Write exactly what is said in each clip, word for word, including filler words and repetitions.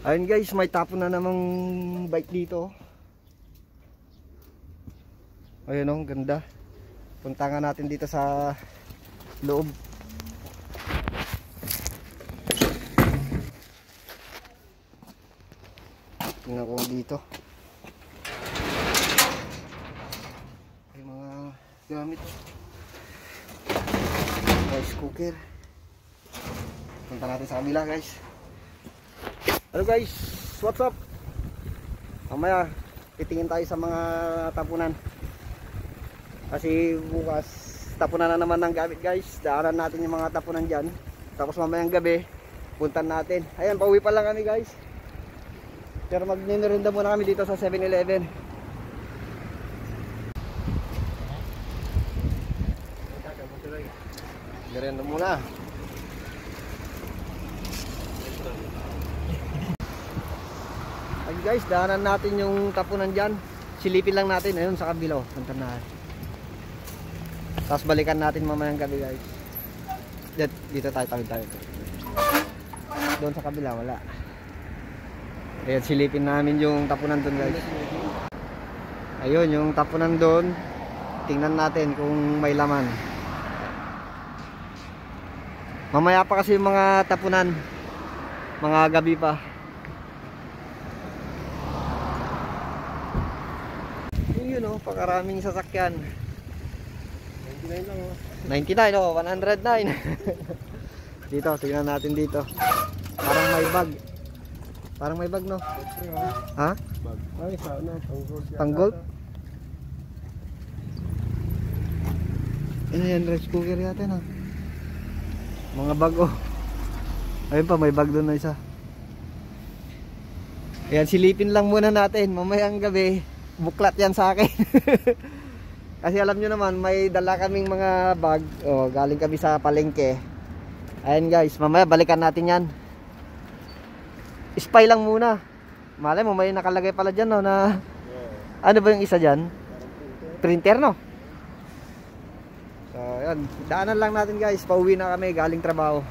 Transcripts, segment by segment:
Ayun guys, may tapon na namang bike dito. Ayun oh, ganda. Punta nga natin dito sa loob. Tingnan ko dito. May mga gamit. Rice cooker. Punta natin sa kabila guys. Hello guys, what's up? Mamaya titingin tayo sa mga tapunan. Kasi bukas tapunan na naman ng gamit guys. Daanan natin yung mga tapunan dyan. Tapos mamayang gabi puntan natin. Ayan, pauwi pa lang kami guys. Pero magninerinda muna kami dito sa seven eleven. Merinda muna. Ay guys, daanan natin yung tapunan dyan. Silipin lang natin, ayun sa kabilo. Punta na. Tapos balikan natin mamayang gabi guys. Dito tayo, tawid tayo. Doon sa kabila, wala. Ayan, silipin namin yung tapunan doon guys. Ayun, yung tapunan doon. Tingnan natin kung may laman. Mamaya pa kasi yung mga tapunan. Mga gabi pa. Yun oh, pakaraming sasakyan. ninety-nine lang oh. ninety-nine oh, one oh nine. Dito, tingnan natin dito. Parang may bag. Parang may bag no? Ha? Bag. Ay, sana pang-gold. Pang-gold? Ano yan, rice cooker yata na. Mga bag oh. Ayun pa, may bag doon na isa. Ayan, silipin lang muna natin. Mamayang gabi buklat yan sa akin. Kasi alam nyo naman, may dala kaming mga bag. Oh, galing kami sa palengke. Ayan guys, mamaya balikan natin yan. Spy lang muna. Malay mo, may nakalagay pala dyan no, na ano ba yung isa dyan? Printer no? So ayan, daanan lang natin guys. Pauwi na kami, galing trabaho.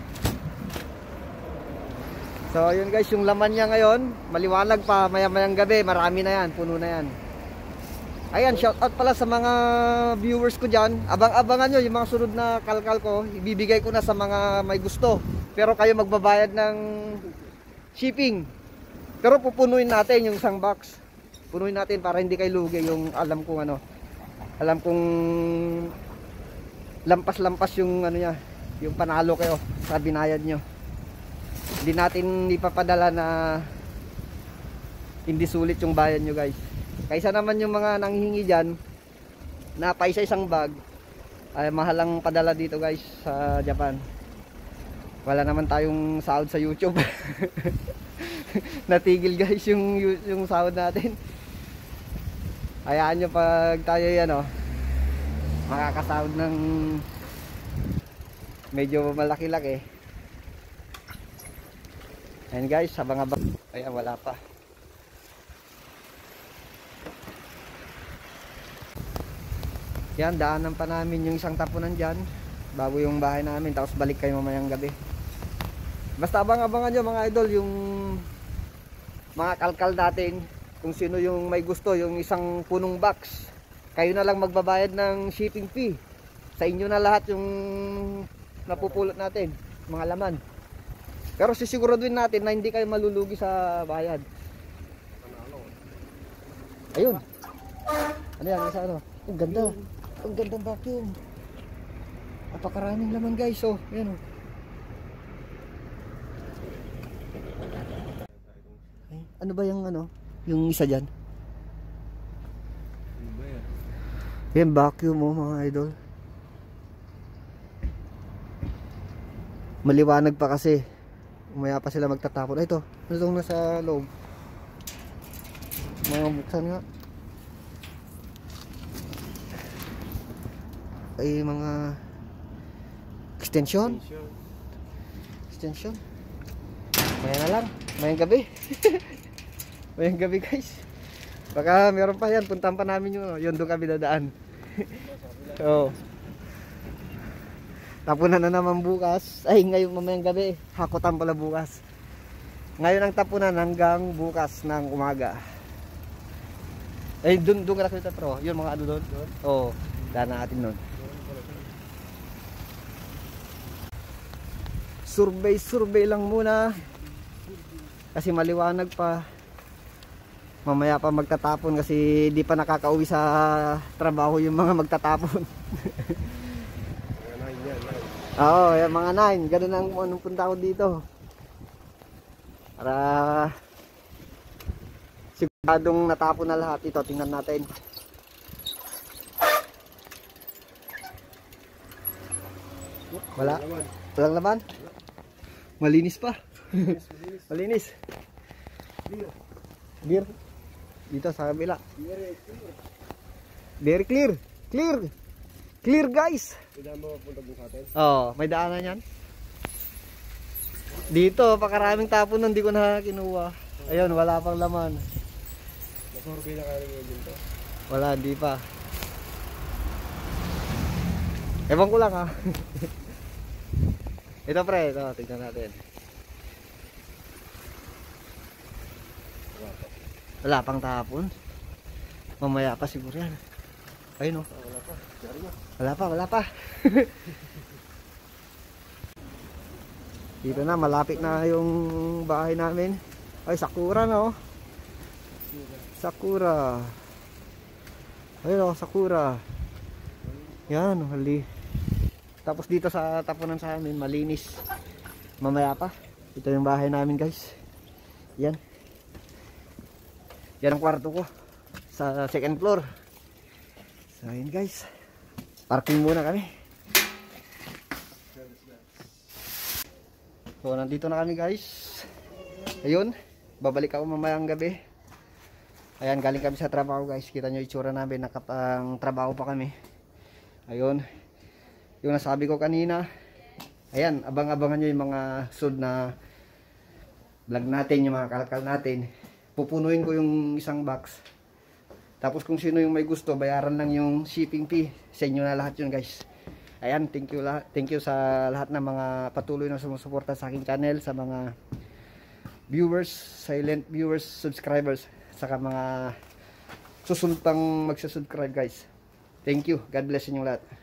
So yun guys, yung laman niya ngayon maliwanag pa, maya-mayang gabi marami na yan, puno na yan. Ayan, shout out pala sa mga viewers ko dyan. Abang-abangan nyo yung mga sunod na kalkal ko. Ibibigay ko na sa mga may gusto. Pero kayo magbabayad ng shipping. Pero pupunuin natin yung isang box. Punuin natin para hindi kayo lugi. Yung alam kong ano, alam kong lampas-lampas yung ano niya, yung panalo kayo sa binayad nyo. Hindi natin ipapadala na hindi sulit yung bayad nyo guys. Kaysa naman yung mga nanghihingi dyan na pa isa-isang bag, ay mahalang padala dito guys sa Japan. Wala naman tayong sahod sa YouTube. Natigil guys yung, yung sahod natin. Hayaan nyo pag tayo yan oh, makakasahod ng medyo malaki-laki. Ayan guys, abang-abang. Ayan, wala pa. Yan, daanan pa namin yung isang tapunan dyan bago yung bahay namin, tapos balik kayo mamayang gabi. Basta abang-abangan nyo mga idol yung mga kalkal natin. Kung sino yung may gusto yung isang punong box, kayo na lang magbabayad ng shipping fee. Sa inyo na lahat yung napupulot natin, mga laman. Pero sisiguraduhin natin na hindi kayo malulugi sa bayad. Ayun. Ano yan, isa ano? Ang ganda. Ang gandang vacuum. Napakaraming laman guys. Oh, yan oh. Ay, ano ba yung ano? Yung isa dyan? Ano ba yan? Yan vacuum oh mga idol. Maliwanag pa kasi. Umaya pa sila magtatapon. Ay, ito. Ano itong nasa loob? Mga buksan nga. Ay, mga extension. Extension. Maya na lang. Mayang gabi. Mayang gabi guys. Baka meron pa yan. Puntahan pa namin yung yun doon kami dadaan. Oo. Tapunan na naman bukas. Ay, ngayon mamayang gabi. Hakutan pala bukas. Ngayon ang tapunan hanggang bukas ng umaga. Eh, dun, dun ka nakita pero, yun mga ano doon? Oo, oh, daan natin nun. Survey, survey lang muna. Kasi maliwanag pa. Mamaya pa magtatapon kasi di pa nakakauwi sa trabaho yung mga magtatapon. Oo, yung mga nine. Ganun ang anong punta ko dito. Para siguradong natapon na lahat. Ito, tingnan natin. Wala? Walang laman? Malinis pa. Malinis. Clear. Dito sa kabila. Very clear. Clear. Clear guys. Oh, may daanan yan. Dito, pakaraming tapon nun, hindi ko na kinuha. Ayun, wala pang laman. Nasurvey na kaya nyo dito? Wala, hindi pa. Ewan ko lang ha. Ito pre, ito, tignan natin. Wala pang tapon. Mamaya pa siguro yan. Ayun o. Wala pa. Wala pa, wala pa. Dito na, malapit na yung bahay namin. Ay, sakura na oh. Sakura. Ayun oh, sakura. Yan, hali. Tapos dito sa tapunan sa amin, malinis. Mamaya pa. Ito yung bahay namin guys. Yan. Yan ang kwarto ko. Sa second floor. So yun guys. Parking muna kami. So nandito na kami guys. Ayun. Babalik ako mamayang gabi. Ayan, galing kami sa trabaho guys. Kita nyo itsura namin. Nakapang trabaho pa kami. Ayun. Yung nasabi ko kanina. Ayan, abang-abangan nyo yung mga sud na vlog natin. Yung mga kalkal natin. Pupunuin ko yung isang box. Tapos kung sino yung may gusto, bayaran lang yung shipping fee. Sa inyo na lahat yun guys. Ayan, thank you lahat. Thank you sa lahat ng mga patuloy na sumusuporta sa aking channel, sa mga viewers, silent viewers, subscribers, saka mga susunod pang magsusubscribe guys. Thank you. God bless inyo lahat.